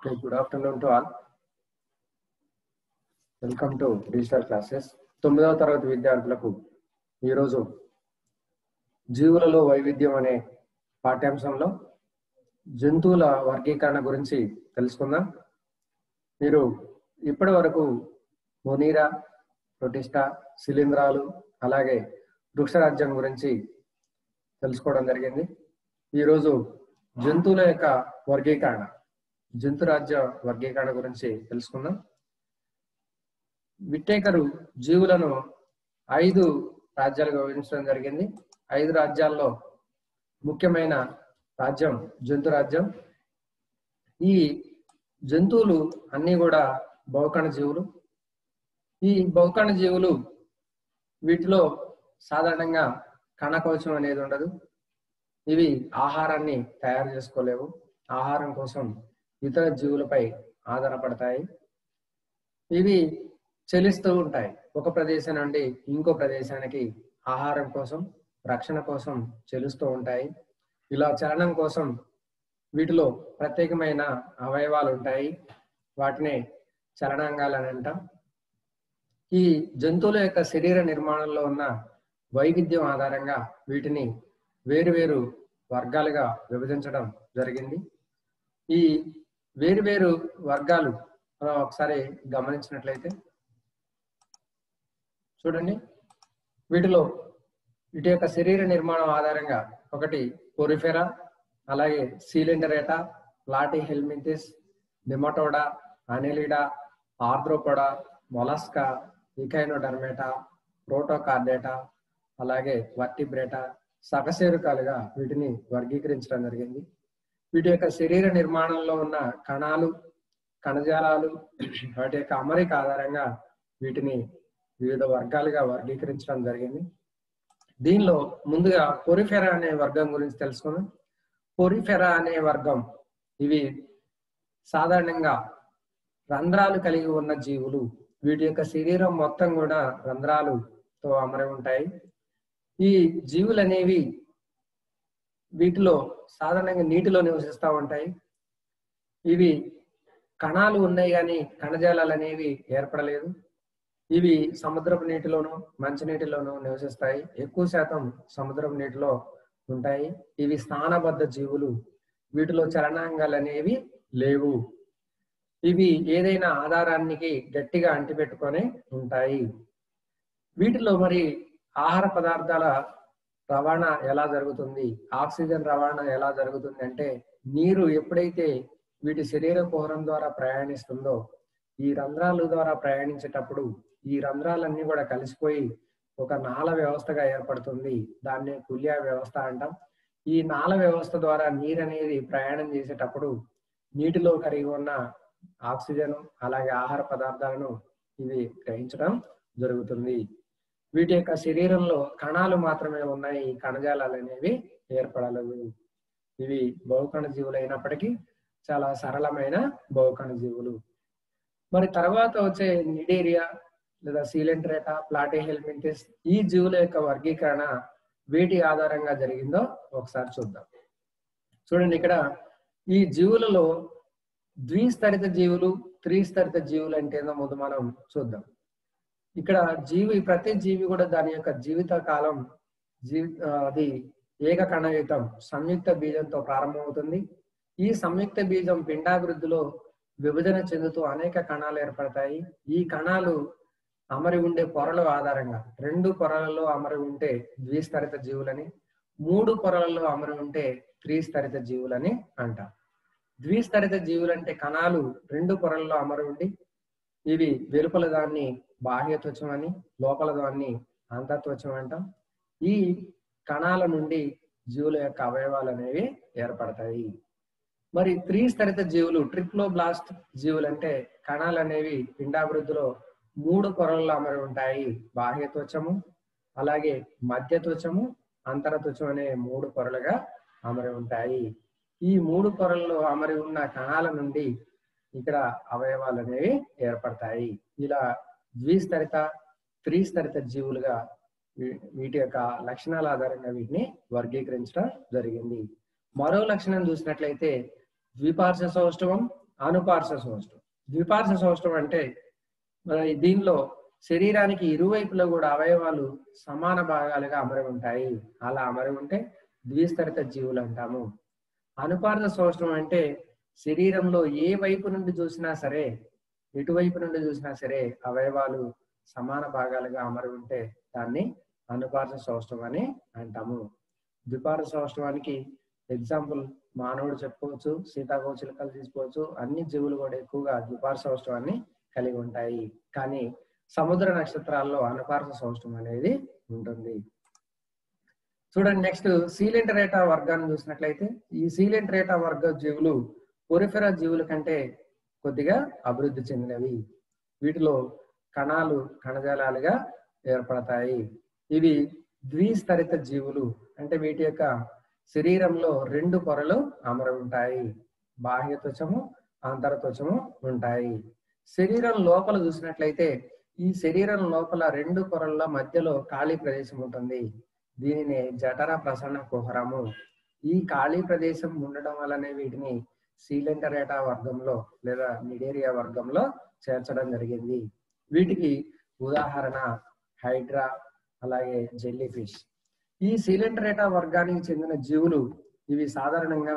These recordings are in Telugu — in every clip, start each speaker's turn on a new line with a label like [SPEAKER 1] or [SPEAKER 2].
[SPEAKER 1] Okay, good afternoon to all. Welcome to digital classes. 9వ తరగతి విద్యార్థులకు ఈరోజు జీవులలో వైవిధ్యం అనే పాఠ్యాంశంలో జంతువుల వర్గీకరణ గురించి తెలుసుకుందాం. మీరు ఇప్పటి వరకు మొనీరా, ప్రొటిస్టా, శిలీంధ్రాలు అలాగే వృక్షరాజ్యం గురించి తెలుసుకోవడం జరిగింది. ఈరోజు జంతువుల యొక్క వర్గీకరణ, జంతురాజ్య వర్గీకరణ గురించి తెలుసుకుందాం. విట్టేకరు జీవులను 5 రాజ్యాలుగా విభజించడం జరిగింది. 5 రాజ్యాల్లో ముఖ్యమైన రాజ్యం జంతు రాజ్యం. ఈ జంతువులు అన్ని కూడా బహుకణ జీవులు. ఈ బహుకణ జీవులు వీటిలో సాధారణంగా కణకవచం అనేది ఉండదు. ఇవి ఆహారాన్ని తయారు చేసుకోలేవు. ఆహారం కోసం ఇతర జీవులపై ఆధారపడతాయి. ఇవి చలిస్తూ ఉంటాయి. ఒక ప్రదేశం నుండి ఇంకో ప్రదేశానికి ఆహారం కోసం, రక్షణ కోసం చలిస్తూ ఉంటాయి. ఇలా చలనం కోసం వీటిలో ప్రత్యేకమైన అవయవాలు ఉంటాయి. వాటిని చలనాంగాలు అని అంటాం. ఈ జంతువుల యొక్క శరీర నిర్మాణంలో ఉన్న వైవిధ్యం ఆధారంగా వీటిని వేరువేరు వర్గాలుగా విభజించడం జరిగింది. ఈ వేరువేరు వర్గాలు మనం ఒకసారి గమనించినట్లయితే చూడండి, వీటిలో వీటి యొక్క శరీర నిర్మాణం ఆధారంగా ఒకటి పోరిఫెరా, అలాగే సీలిండరేటా, ప్లాటిహెల్మింథిస్, నెమటోడా, అనెలిడా, ఆర్థ్రోపోడా, మొలస్కా, ఇకైనోడర్మేటా, ప్రోటోకార్డేటా, అలాగే వర్టిబ్రేటా, సకశేరుకాలుగా వీటిని వర్గీకరించడం జరిగింది. వీటి యొక్క శరీర నిర్మాణంలో ఉన్న కణాలు, కణజాలాలు, వాటి యొక్క అమరిక ఆధారంగా వీటిని వివిధ వర్గాలుగా వర్గీకరించడం జరిగింది. దీనిలో ముందుగా పోరిఫెరా అనే వర్గం గురించి తెలుసుకుందాం. పోరిఫెరా అనే వర్గం ఇవి సాధారణంగా రంధ్రాలు కలిగి ఉన్న జీవులు. వీటి యొక్క శరీరం మొత్తం కూడా రంధ్రాలతో అమరి ఉంటాయి. ఈ జీవులు అనేవి వీటిలో సాధారణంగా నీటిలో నివసిస్తూ ఉంటాయి. ఇవి కణాలు ఉన్నాయి కానీ కణజాలాలు అనేవి ఏర్పడలేదు. ఇవి సముద్రపు నీటిలోను, మంచినీటిలోను నివసిస్తాయి. ఎక్కువ శాతం సముద్రపు నీటిలో ఉంటాయి. ఇవి స్నానబద్ధ జీవులు. వీటిలో చలనాంగాలు అనేవి లేవు. ఇవి ఏదైనా ఆధారానికి గట్టిగా అంటిపెట్టుకొని ఉంటాయి. వీటిలో మరి ఆహార పదార్థాల రవాణా ఎలా జరుగుతుంది, ఆక్సిజన్ రవాణా ఎలా జరుగుతుంది అంటే, నీరు ఎప్పుడైతే వీటి శరీర కుహరం ద్వారా ప్రయాణిస్తుందో ఈ రంధ్రాల ద్వారా ప్రయాణించేటప్పుడు ఈ రంధ్రాలన్నీ కూడా కలిసిపోయి ఒక నాళ వ్యవస్థగా ఏర్పడుతుంది. దాన్ని కుల్యా వ్యవస్థ అంటాం. ఈ నాళ వ్యవస్థ ద్వారా నీరు అనేది ప్రయాణం చేసేటప్పుడు నీటిలో కరిగి ఉన్న ఆక్సిజన్ అలాగే ఆహార పదార్థాలను ఇవి గ్రహించడం జరుగుతుంది. వీటి యొక్క శరీరంలో కణాలు మాత్రమే ఉన్నాయి. ఈ కణజాలాలు అనేవి ఏర్పడలేవు. ఇవి బహుకణ జీవులు అయినప్పటికీ చాలా సరళమైన బహుకణ జీవులు. మరి తర్వాత వచ్చే నిడేరియా లేదా సీలిండ్రేటా, ప్లాటిహెల్మింథిస్ ఈ జీవుల యొక్క వర్గీకరణ వేటి ఆధారంగా జరిగిందో ఒకసారి చూద్దాం. చూడండి, ఇక్కడ ఈ జీవులలో ద్విస్తరిత జీవులు, త్రిస్తరిత జీవులు అంటే ఏందో ముందు మనం చూద్దాం. ఇక్కడ ప్రతి జీవి కూడా దాని యొక్క జీవిత కాలం అది ఏకకణయుతం సంయుక్త బీజంతో ప్రారంభమవుతుంది. ఈ సంయుక్త బీజం పిండాభివృద్ధిలో విభజన చెందుతూ అనేక కణాలు ఏర్పడతాయి. ఈ కణాలు అమరి ఉండే పొరల ఆధారంగా 2 పొరలలో అమరి ఉంటే ద్విస్తరిత జీవులని, 3 పొరలలో అమరి ఉంటే త్రిస్తరిత జీవులని అంటాం. ద్విస్తరిత జీవులంటే కణాలు 2 పొరలలో అమరి ఉండి ఇవి వెలుపల దాన్ని బాహ్య త్వచం అని, లోపల దాన్ని అంతత్వచం అంటాం. ఈ కణాల నుండి జీవుల యొక్క అవయవాలు అనేవి ఏర్పడతాయి. మరి త్రిస్తరిత జీవులు, ట్రిప్లోబ్లాస్ట్ జీవులు అంటే కణాలు అనేవి పిండాభివృద్ధిలో 3 పొరల్లో అమరి ఉంటాయి. బాహ్య త్వచము, అలాగే మధ్య త్వచము, అంతరత్వచం అనే 3 పొరలుగా అమరి ఉంటాయి. ఈ 3 పొరల్లో అమరి ఉన్న కణాల నుండి ఇక్కడ అవయవాలు అనేవి ఏర్పడతాయి. ఇలా ద్విస్తరిత, త్రిస్తరిత జీవులుగా వీటి యొక్క లక్షణాల ఆధారంగా వీటిని వర్గీకరించడం జరిగింది. మరో లక్షణం చూసినట్లయితే ద్విపార్శ్వ సౌష్ఠవం, అనుపార్శ్వ సౌష్టవం. ద్విపార్శ్వ సౌష్టవం అంటే దీనిలో శరీరానికి ఇరువైపులా కూడా అవయవాలు సమాన భాగాలుగా అమరి ఉంటాయి. అలా అమరి ఉంటే ద్విస్తరిత జీవులు అంటాము. అనుపార్శ్వ సౌష్టవం అంటే శరీరంలో ఏ వైపు నుండి చూసినా సరే, ఎటువైపు నుండి చూసినా సరే అవయవాలు సమాన భాగాలుగా అమరి ఉంటే దాన్ని అనుపార్శ్వ సౌష్టవం అని అంటాము. ద్విపార్శ్వ సౌష్టవానికి ఎగ్జాంపుల్ మానవుడు చెప్పుకోవచ్చు, సీతాకోచిలుకలు తీసుకోవచ్చు. అన్ని జీవులు కూడా ఎక్కువగా ద్విపార్శ్వ సౌష్టవాన్ని కలిగి ఉంటాయి. కానీ సముద్ర నక్షత్రాల్లో అనుపార్శ్వ సౌష్టవం అనేది ఉంటుంది. చూడండి, నెక్స్ట్ సీలెంటరేటా వర్గాన్ని చూసినట్లయితే ఈ సీలెంటరేటా వర్గ జీవులు పొరిఫెరా జీవుల కంటే కొద్దిగా అభివృద్ధి చెందినవి. వీటిలో కణాలు కణజాలాలుగా ఏర్పడతాయి. ఇవి ద్విస్తరిత జీవులు అంటే వీటి యొక్క శరీరంలో 2 పొరలు అమరి ఉంటాయి. బాహ్య త్వచము, ఆంతర త్వచము ఉంటాయి. శరీరం లోపల చూసినట్లయితే ఈ శరీరం లోపల 2 పొరల మధ్యలో ఖాళీ ప్రదేశం ఉంటుంది. దీనిని జఠర ప్రసరణ కుహరము. ఈ ఖాళీ ప్రదేశం ఉండడం వల్లనే వీటిని సీలెంటరేటా వర్గంలో లేదా నిడేరియా వర్గంలో చేర్చడం జరిగింది. వీటికి ఉదాహరణ హైడ్రా, అలాగే జెల్లీ ఫిష్. ఈ సీలెంటరేటా వర్గానికి చెందిన జీవులు ఇవి సాధారణంగా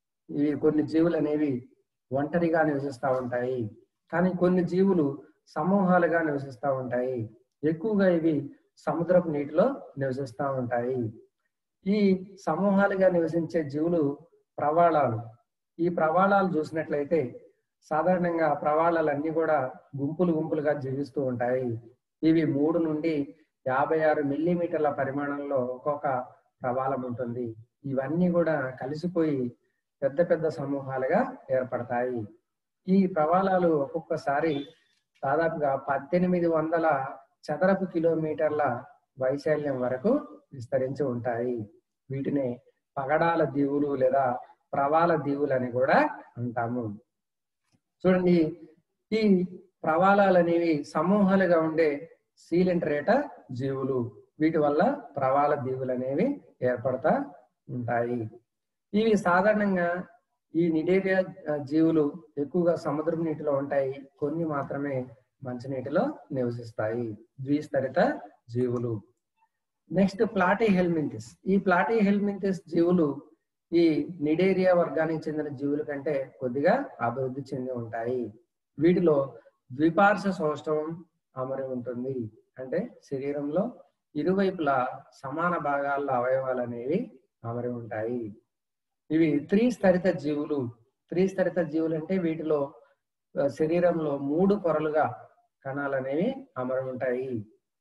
[SPEAKER 1] కొన్ని జీవులు అనేవి ఒంటరిగా నివసిస్తూ ఉంటాయి. కానీ కొన్ని జీవులు సమూహాలుగా నివసిస్తూ ఉంటాయి. ఎక్కువగా ఇవి సముద్రపు నీటిలో నివసిస్తూ ఉంటాయి. ఈ సమూహాలుగా నివసించే జీవులు ప్రవాళాలు. ఈ ప్రవాళాలు చూసినట్లయితే సాధారణంగా ప్రవాళాలన్నీ కూడా గుంపులుగా జీవిస్తూ ఉంటాయి. ఇవి 3 నుండి 56 మిల్లీమీటర్ల పరిమాణంలో ఒక్కొక్క ప్రవాళం ఉంటుంది. ఇవన్నీ కూడా కలిసిపోయి పెద్ద సమూహాలుగా ఏర్పడతాయి. ఈ ప్రవాళాలు ఒక్కొక్కసారి దాదాపుగా 1800 చదరపు కిలోమీటర్ల వైశాల్యం వరకు విస్తరించి ఉంటాయి. వీటిని పగడాల దీవులు లేదా ప్రవాళ దీవులు అని కూడా అంటాము. చూడండి, ఈ ప్రవాళాలు అనేవి సమూహాలుగా ఉండే సీలెంటరేటా జీవులు. వీటి వల్ల ప్రవాళ దీవులు అనేవి ఏర్పడతా ఉంటాయి. ఇవి సాధారణంగా ఈ నిడేరియా జీవులు ఎక్కువగా సముద్రపు నీటిలో ఉంటాయి. కొన్ని మాత్రమే మంచినీటిలో నివసిస్తాయి. ద్విస్తరిత జీవులు. Next platyhelminthes. ఈ ప్లాటీహెల్మింథిస్ జీవులు ఈ నిడేరియా వర్గానికి చెందిన జీవుల కంటే కొద్దిగా అభివృద్ధి చెంది ఉంటాయి. వీటిలో ద్విపార్శ్వ సౌష్టవం అమరి ఉంటుంది. అంటే శరీరంలో ఇరువైపులా సమాన భాగాల్లో అవయవాలు అనేవి అమరి ఉంటాయి. ఇవి త్రిస్తరిత జీవులు. త్రిస్తరిత జీవులు అంటే వీటిలో శరీరంలో 3 పొరలుగా కణాలు అనేవి అమరి ఉంటాయి.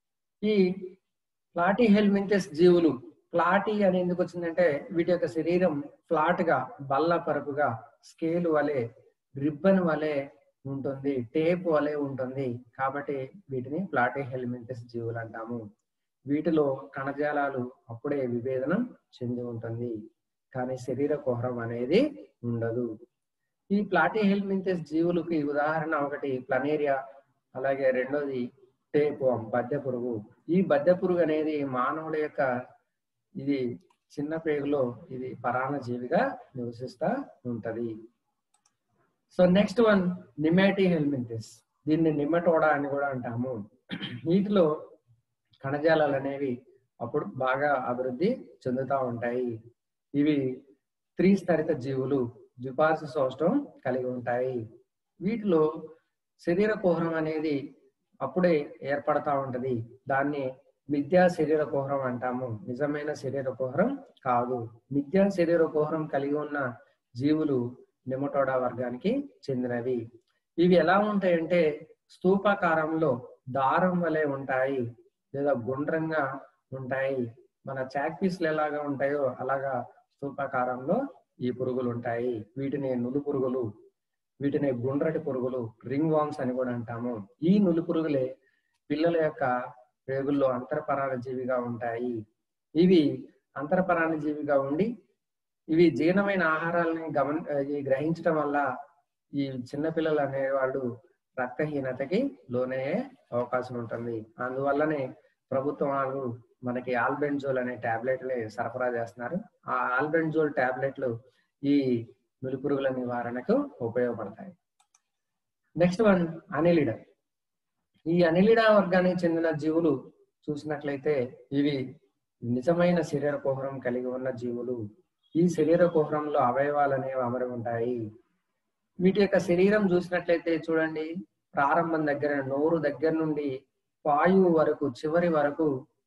[SPEAKER 1] ఈ ప్లాటీహెల్మింథిస్ జీవులు, ప్లాటీ అని ఎందుకు వచ్చిందంటే వీటి యొక్క శరీరం ఫ్లాట్ గా, బల్ల పరుపుగా, స్కేల్ వలె, రిబ్బన్ వలె ఉంటుంది, టేప్ వలె ఉంటుంది. కాబట్టి వీటిని ప్లాటీహెల్మింథిస్ జీవులు అంటాము. వీటిలో కణజాలాలు అప్పుడే విభేదనం చెంది ఉంటుంది, కానీ శరీర కుహరం అనేది ఉండదు. ఈ ప్లాటీహెల్మింథిస్ జీవులకి ఉదాహరణ ఒకటి ప్లనేరియా, అలాగే రెండోది టేప్ వామ్, బద్దె పురుగు. ఈ బద్దె పురుగు అనేది మానవుడి యొక్క ఇది చిన్న పేగులో ఇది పరాన్నజీవిగా నివసిస్తూ ఉంటది. So next one nemathelminthes. దీన్ని నిమటోడా అని కూడా అంటాము. వీటిలో కణజాలాలు అనేవి అప్పుడు బాగా అభివృద్ధి చెందుతూ ఉంటాయి. ఇవి త్రిస్తరిత జీవులు, ద్విపార్శ్వ సౌష్టవం కలిగి ఉంటాయి. వీటిలో శరీర కుహరం అనేది అప్పుడే ఏర్పడతా ఉంటది. దాన్ని మిథ్యా శరీర కుహరం అంటాము. నిజమైన శరీర కుహరం కాదు. మిథ్యా శరీర కుహరం కలిగి ఉన్న జీవులు నిమటోడా వర్గానికి చెందినవి. ఇవి ఎలా ఉంటాయంటే స్తూపాకారంలో దారం వలె ఉంటాయి, లేదా గుండ్రంగా ఉంటాయి. మన చాక్ పీస్లు ఎలాగా ఉంటాయో అలాగా స్తూపాకారంలో ఈ పురుగులు ఉంటాయి. వీటిని నులు పురుగులు, వీటిని గుండ్రటి పురుగులు, రింగ్ వామ్స్ అని కూడా అంటాము. ఈ నులి పురుగులే పిల్లల యొక్క పేగుల్లో అంతర్పరాన్నజీవిగా ఉంటాయి. ఇవి అంతర్పరాన్నజీవిగా ఉండి ఇవి జీర్ణమైన ఆహారాలని గ్రహించడం వల్ల ఈ చిన్నపిల్లలు అనేవాళ్ళు రక్తహీనతకి లోనయ్యే అవకాశం ఉంటుంది. అందువల్లనే ప్రభుత్వం వాళ్ళు మనకి ఆల్బెంజోల్ అనే టాబ్లెట్ని సరఫరా చేస్తున్నారు. ఆ ఆల్బెంజోల్ టాబ్లెట్లు ఈ నులిపురుగుల నివారణకు ఉపయోగపడతాయి. Next one annelida. ఈ అనిలిడా వర్గానికి చెందిన జీవులు చూసినట్లయితే ఇవి నిజమైన శరీర కుహరం కలిగి ఉన్న జీవులు. ఈ శరీర కుహరంలో అవయవాలు అనేవి అమరి ఉంటాయి. వీటి యొక్క శరీరం చూసినట్లయితే చూడండి, ప్రారంభం దగ్గర నోరు దగ్గర నుండి పాయువు వరకు చివరి వరకు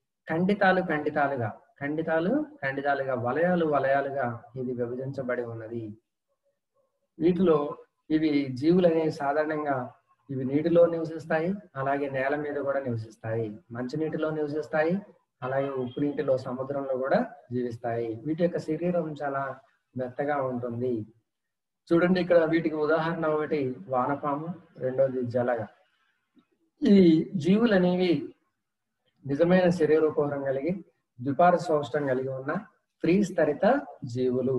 [SPEAKER 1] ఖండితాలుగా వలయాలుగా ఇది విభజించబడి ఉన్నది. వీటిలో ఇవి జీవులు అనేవి సాధారణంగా ఇవి నీటిలో నివసిస్తాయి, అలాగే నేల మీద కూడా నివసిస్తాయి. మంచినీటిలో నివసిస్తాయి, అలాగే ఉప్పు నీటిలో సముద్రంలో కూడా జీవిస్తాయి. వీటి యొక్క శరీరం చాలా మెత్తగా ఉంటుంది. చూడండి, ఇక్కడ వీటికి ఉదాహరణ ఒకటి వానపాము, రెండోది జలగ. ఈ జీవులు అనేవి నిజమైన శరీర కుహరం కలిగి ద్విపార సౌష్టం కలిగి ఉన్న త్రిస్తరిత జీవులు.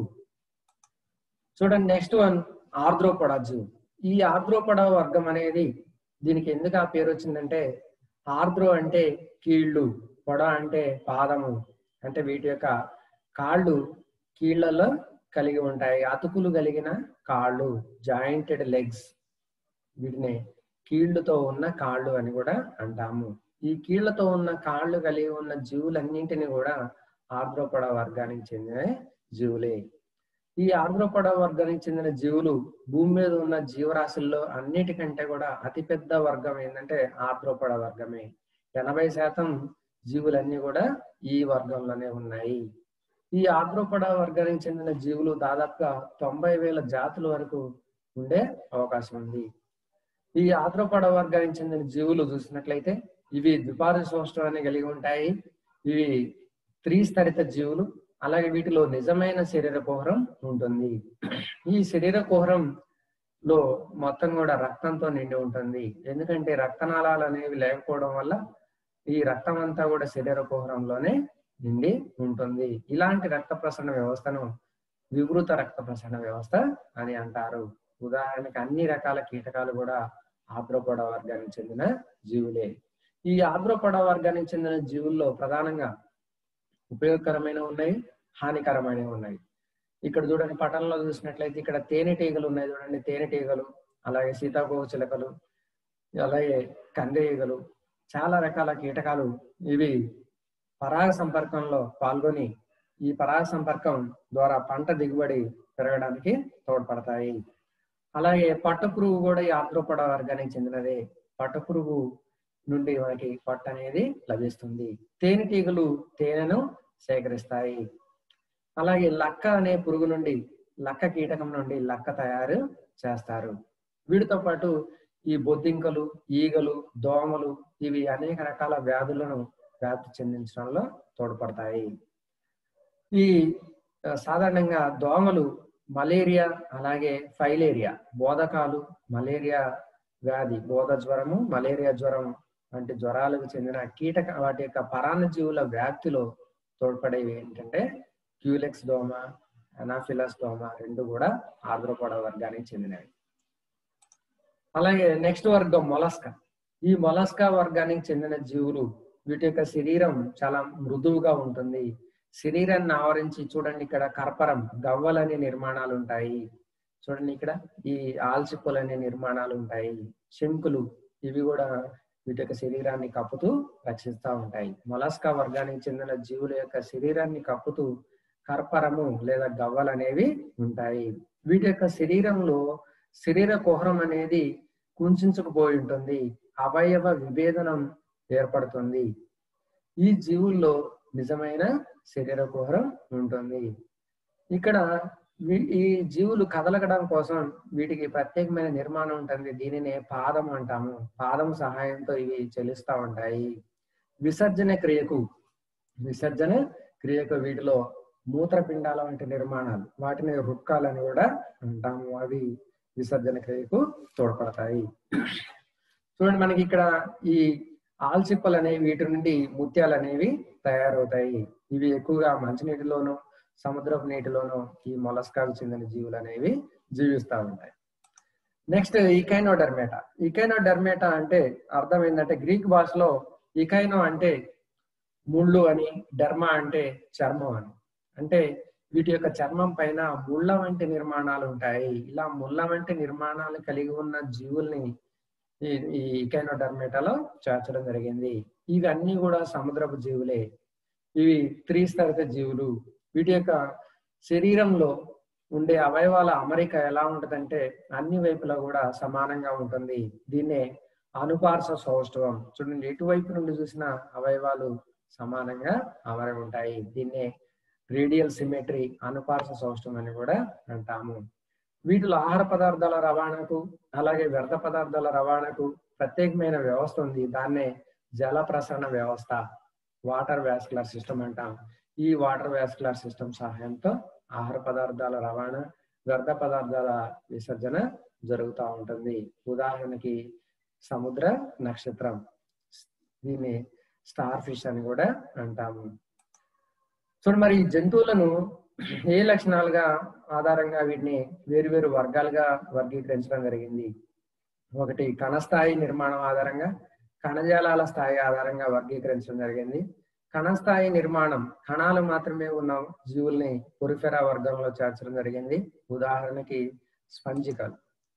[SPEAKER 1] చూడండి, నెక్స్ట్ వన్ ఆర్ద్రోపొడా జీవులు. ఈ ఆర్ద్రోపొడా వర్గం అనేది దీనికి ఎందుకు ఆ పేరు వచ్చిందంటే, ఆర్ద్రో అంటే కీళ్ళు, పొడ అంటే పాదము. అంటే వీటి యొక్క కాళ్ళు కీళ్లలో కలిగి ఉంటాయి, అతుకులు కలిగిన కాళ్ళు, జాయింటెడ్ లెగ్స్. వీటిని కీళ్లతో ఉన్న కాళ్ళు అని కూడా అంటాము. ఈ కీళ్లతో ఉన్న కాళ్ళు కలిగి ఉన్న జీవులన్నింటినీ కూడా ఆర్ద్రోపొడా వర్గానికి చెందిన జీవులే. ఈ ఆర్ద్రోపొడా వర్గానికి చెందిన జీవులు భూమి మీద ఉన్న జీవరాశుల్లో అన్నిటికంటే కూడా అతిపెద్ద వర్గం ఏంటంటే ఆర్ద్రోపొడా వర్గమే. 80% జీవులన్నీ కూడా ఈ వర్గంలోనే ఉన్నాయి. ఈ ఆర్ద్రోపొడా వర్గానికి చెందిన జీవులు దాదాపుగా 90,000 జాతుల వరకు ఉండే అవకాశం ఉంది. ఈ ఆర్ద్రోపొడా వర్గానికి చెందిన జీవులు చూసినట్లయితే ఇవి ద్విపాద సౌష్ఠవాన్ని కలిగి ఉంటాయి. ఇవి త్రిస్తరిత జీవులు. అలాగే వీటిలో నిజమైన శరీర కుహరం ఉంటుంది. ఈ శరీర కుహరంలో మొత్తం కూడా రక్తంతో నిండి ఉంటుంది. ఎందుకంటే రక్తనాళాలు అనేవి లేకపోవడం వల్ల ఈ రక్తం అంతా కూడా శరీర కుహరంలోనే నిండి ఉంటుంది. ఇలాంటి రక్త ప్రసరణ వ్యవస్థను వివృత రక్త ప్రసరణ వ్యవస్థ అని అంటారు. ఉదాహరణకి అన్ని రకాల కీటకాలు కూడా ఆర్ద్రోపొడా వర్గానికి చెందిన జీవులే. ఈ ఆర్ద్రోపొడా వర్గానికి చెందిన జీవుల్లో ప్రధానంగా ఉపయోగకరమైనవి ఉన్నాయి, హానికరమైనవి ఉన్నాయి. ఇక్కడ చూడండి, పటంలో చూసినట్లయితే ఇక్కడ తేనెటీగలు ఉన్నాయి చూడండి. తేనెటీగలు, అలాగే సీతాకోక చిలుకలు, అలాగే కందిరీగలు, చాలా రకాల కీటకాలు ఇవి పరాగ సంపర్కంలో పాల్గొని ఈ పరాగ సంపర్కం ద్వారా పంట దిగుబడి పెరగడానికి తోడ్పడతాయి. అలాగే పట్టుపురుగు కూడా ఈ ఆర్ద్రోపొడా వర్గానికి చెందినదే. పట్టుపురుగు నుండి మనకి పట్టు అనేది లభిస్తుంది. తేనెటీగలు తేనెను సేకరిస్తాయి. అలాగే లక్క అనే పురుగు నుండి, లక్క కీటకం నుండి లక్క తయారు చేస్తారు. వీటితో పాటు ఈ బొద్దింకలు, ఈగలు, దోమలు ఇవి అనేక రకాల వ్యాధులను వ్యాప్తి చెందించడంలో తోడ్పడతాయి. ఈ సాధారణంగా దోమలు మలేరియా, అలాగే ఫైలేరియా, బోధకాలు, మలేరియా వ్యాధి, బోధ జ్వరము, మలేరియా జ్వరం వంటి జ్వరాలకు చెందిన కీటక వాటి యొక్క పరాన్నజీవుల వ్యాప్తిలో తోడ్పడేవి ఏంటంటే క్యూలెక్స్ దోమ, అనాఫిలస్ దోమ రెండు కూడా ఆర్ద్రోపొడా వర్గానికి చెందినవి. అలాగే నెక్స్ట్ వర్గం మొలస్కా. ఈ మొలస్కా వర్గానికి చెందిన జీవులు వీటి యొక్క శరీరం చాలా మృదువుగా ఉంటుంది. శరీరాన్ని ఆవరించి చూడండి, ఇక్కడ కర్పరం, గవ్వలనే నిర్మాణాలు ఉంటాయి. చూడండి, ఇక్కడ ఈ ఆల్చిప్పలనే నిర్మాణాలు ఉంటాయి. శంకులు ఇవి కూడా వీటి యొక్క శరీరాన్ని కప్పుతూ రక్షిస్తూ ఉంటాయి. మొలస్కా వర్గానికి చెందిన జీవుల యొక్క శరీరాన్ని కప్పుతూ కర్పరము లేదా గవ్వలు అనేవి ఉంటాయి. వీటి యొక్క శరీరంలో శరీర కుహరం అనేది కుంచుకుపోయి ఉంటుంది. అవయవ విభేదనం ఏర్పడుతుంది. ఈ జీవుల్లో నిజమైన శరీర కుహరం ఉంటుంది. ఇక్కడ ఈ జీవులు కదలగడం కోసం వీటికి ప్రత్యేకమైన నిర్మాణం ఉంటుంది. దీనినే పాదం అంటాము. పాదం సహాయంతో ఇవి చలిస్తూ ఉంటాయి. విసర్జన క్రియకు వీటిలో మూత్రపిండాల వంటి నిర్మాణాలు, వాటిని రుక్కాలని కూడా అంటాము. అవి విసర్జన క్రియకు తోడ్పడతాయి. చూడండి, మనకి ఇక్కడ ఈ ఆల్చిప్పలు అనేవి వీటి నుండి ముత్యాలు అనేవి తయారవుతాయి. ఇవి ఎక్కువగా మంచినీటిలోనూ సముద్రపు నీటిలోనూ ఈ మొలస్కాకు చెందిన జీవులు అనేవి జీవిస్తూ ఉంటాయి. నెక్స్ట్ ఇకైనోడర్మేటా. ఇకైనోడర్మేటా అంటే అర్థం ఏంటంటే, గ్రీక్ భాషలో ఇకైనో అంటే ముళ్ళు అని, డర్మా అంటే చర్మం అని. అంటే వీటి యొక్క చర్మం పైన ముళ్ళ వంటి నిర్మాణాలు ఉంటాయి. ఇలా ముళ్ళ వంటి నిర్మాణాలు కలిగి ఉన్న జీవుల్ని ఈ ఇకైనోడర్మేటాలో చేర్చడం జరిగింది. ఇవన్నీ కూడా సముద్రపు జీవులే. ఇవి త్రిస్తరిత జీవులు. వీటి యొక్క శరీరంలో ఉండే అవయవాల అమరిక ఎలా ఉంటదంటే అన్ని వైపులా కూడా సమానంగా ఉంటుంది. దీన్నే అనుపార్శ్వ సౌష్ఠవం. చూడండి, ఎటువైపు నుండి చూసిన అవయవాలు సమానంగా అమరి ఉంటాయి. దీన్నే రేడియల్ సిమెట్రీ, అనుపార్శ్వ సౌష్ఠవం అని కూడా అంటాము. వీటిలో ఆహార పదార్థాల రవాణాకు అలాగే వ్యర్థ పదార్థాల రవాణాకు ప్రత్యేకమైన వ్యవస్థ ఉంది. దాన్నే జల ప్రసరణ వ్యవస్థ, వాటర్ వాస్కులర్ సిస్టమ్ అంటాం. ఈ వాటర్ వాస్కులర్ సిస్టమ్ సహాయంతో ఆహార పదార్థాల రవాణా, వ్యర్థ పదార్థాల విసర్జన జరుగుతూ ఉంటుంది. ఉదాహరణకి సముద్ర నక్షత్రం, దీన్ని స్టార్ ఫిష్ అని కూడా అంటాము. చూడండి, మరి ఈ జంతువులను ఏ లక్షణాలుగా ఆధారంగా వీటిని వేరువేరు వర్గాలుగా వర్గీకరించడం జరిగింది. ఒకటి కణస్థాయి నిర్మాణం ఆధారంగా, కణజాలాల స్థాయి ఆధారంగా వర్గీకరించడం జరిగింది. కణస్థాయి నిర్మాణం, కణాలు మాత్రమే ఉన్న జీవుల్ని పొరిఫెరా వర్గంలో చేర్చడం జరిగింది. ఉదాహరణకి స్పంజికలు.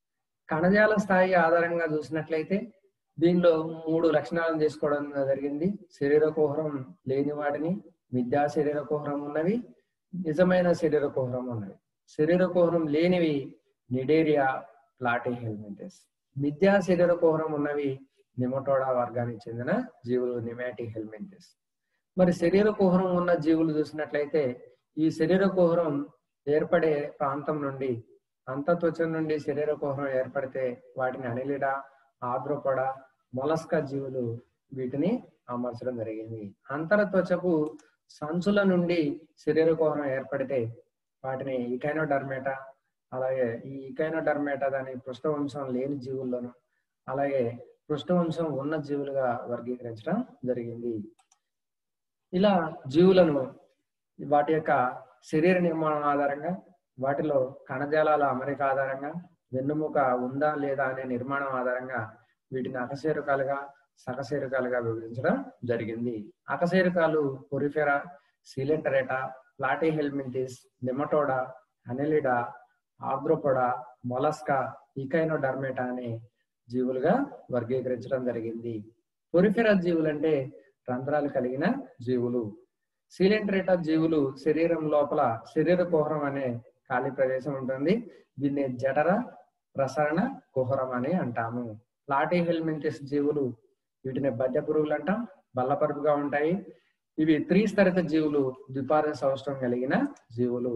[SPEAKER 1] కణజాల స్థాయి ఆధారంగా చూసినట్లయితే దీనిలో 3 లక్షణాలను తీసుకోవడం జరిగింది. శరీర కుహరం లేని వాటిని, మిథ్యా శరీర కుహరం ఉన్నవి, నిజమైన శరీర కుహరం ఉన్నవి. శరీర కుహరం లేనివి నిడేరియా, ప్లాటిహెల్మింథస్. మిథ్యా శరీర కుహరం ఉన్నవి నిమటోడా వర్గానికి చెందిన జీవులు, నిమాటిహెల్మింథస్. మరి శరీర కుహరం ఉన్న జీవులు చూసినట్లయితే ఈ శరీర కుహరం ఏర్పడే ప్రాంతం నుండి, అంతత్వచం నుండి శరీర కుహరం ఏర్పడితే వాటిని అనిలిడా, ఆర్ద్రోపోడా, మొలస్కా జీవులు వీటిని అమర్చడం జరిగింది. అంతరత్వచపు సంచుల నుండి శరీర కుహరం ఏర్పడితే వాటిని ఇకైనోడర్మేటా, అలాగే ఈ ఇకైనోడర్మేటా దాని పృష్ఠవంశం లేని జీవుల్లోను, అలాగే పృష్ఠవంశం ఉన్న జీవులుగా వర్గీకరించడం జరిగింది. ఇలా జీవులను వాటి యొక్క శరీర నిర్మాణం ఆధారంగా, వాటిలో కణజాలాల అమరిక ఆధారంగా, వెన్నుముక ఉందా లేదా అనే నిర్మాణం ఆధారంగా వీటిని అకశేరుకాలుగా, సకశేరుకాలుగా విభజించడం జరిగింది. అకశేరుకాలు పొరిఫెరా, సీలెంటరేటా, ప్లాటిహెల్మింథస్, నిమటోడా, అనెలిడా, ఆర్ద్రోపోడా, మొలస్కా, ఇకైనోడర్మేటా అనే జీవులుగా వర్గీకరించడం జరిగింది. పొరిఫెరా జీవులు అంటే రంధ్రాలు కలిగిన జీవులు. సీలెంటరేటా జీవులు శరీరం లోపల శరీర కుహరం అనే ఖాళీ ప్రదేశం ఉంటుంది. దీన్ని జఠర ప్రసరణ కుహరం అని అంటాము. ప్లాటిహెల్మింథస్ జీవులు వీటిని బద్దె పురుగులు అంటాం, బల్లపరుపుగా ఉంటాయి. ఇవి త్రిస్తరిత జీవులు, ద్విపార్శ్వ సౌష్ఠవం కలిగిన జీవులు.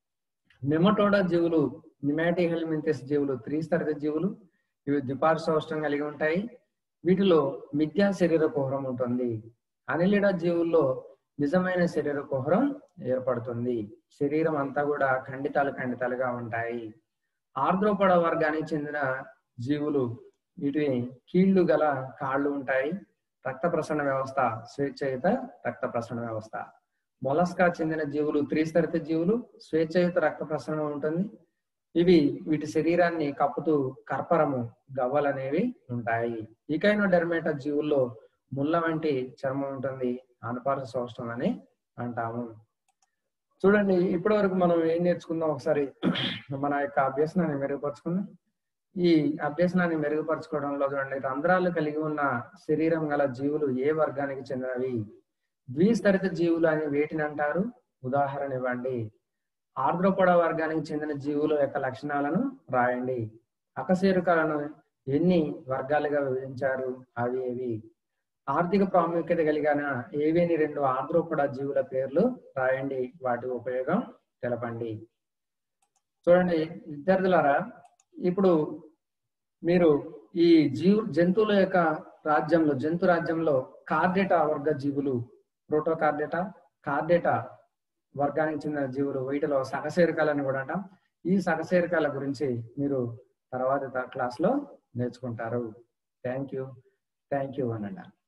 [SPEAKER 1] నెమటోడా జీవులు, నిమాటిహెల్మింథస్ జీవులు త్రిస్తరిత జీవులు. ఇవి ద్విపార్శ్వ సౌష్ఠవం కలిగి ఉంటాయి. వీటిలో మిథ్యా శరీర కుహరం ఉంటుంది. అనిలిడా జీవుల్లో నిజమైన శరీర కుహరం ఏర్పడుతుంది. శరీరం అంతా కూడా ఖండితాలుగా ఉంటాయి. ఆర్ద్రోపోడా వర్గానికి చెందిన జీవులు, వీటి కీళ్లు గల కాళ్ళు ఉంటాయి. రక్త ప్రసరణ వ్యవస్థ, స్వేచ్ఛయుత రక్త ప్రసరణ వ్యవస్థ. మొలస్కా చెందిన జీవులు త్రిస్తరిత జీవులు, స్వేచ్ఛయుత రక్త ప్రసరణ ఉంటుంది. ఇవి వీటి శరీరాన్ని కప్పుతూ కర్పరము, గవ్వలు అనేవి ఉంటాయి. ఇకైనోడర్మేటా జీవుల్లో ముళ్ళ వంటి చర్మం ఉంటుంది, అనుపార్శ్వ సౌష్ఠవం అని అంటాము. చూడండి, ఇప్పటి వరకు మనం ఏం నేర్చుకుందాం, ఒకసారి మన యొక్క అభ్యసనాన్ని మెరుగుపరుచుకుందాం. ఈ అభ్యసనాన్ని మెరుగుపరచుకోవడంలో చూడండి, రంధ్రాలు కలిగి ఉన్న శరీరం గల జీవులు ఏ వర్గానికి చెందినవి? ద్విస్తరిత జీవులు అని వేటిని అంటారు? ఉదాహరణ ఇవ్వండి. ఆర్ద్రోపోడా వర్గానికి చెందిన జీవుల యొక్క లక్షణాలను రాయండి. అకశేరుకాలను ఎన్ని వర్గాలుగా విభజించారు? అవి ఏవి? ఆర్థిక ప్రాముఖ్యత కలిగిన ఏవేని 2 ఆర్ద్రోపోడా జీవుల పేర్లు రాయండి. వాటి ఉపయోగం తెలపండి. చూడండి విద్యార్థులారా, ఇప్పుడు మీరు ఈ జంతువుల యొక్క రాజ్యంలో, జంతు రాజ్యంలో కార్డేటా వర్గ జీవులు, ప్రోటోకార్డేటా, కార్డేటా వర్గానికి చెందిన జీవులు, వీటిలో సకశేరుకాలని కూడా అంటాం. ఈ సకశేరుకాల గురించి మీరు తర్వాత క్లాస్ లో నేర్చుకుంటారు. థ్యాంక్ యూ అనండి.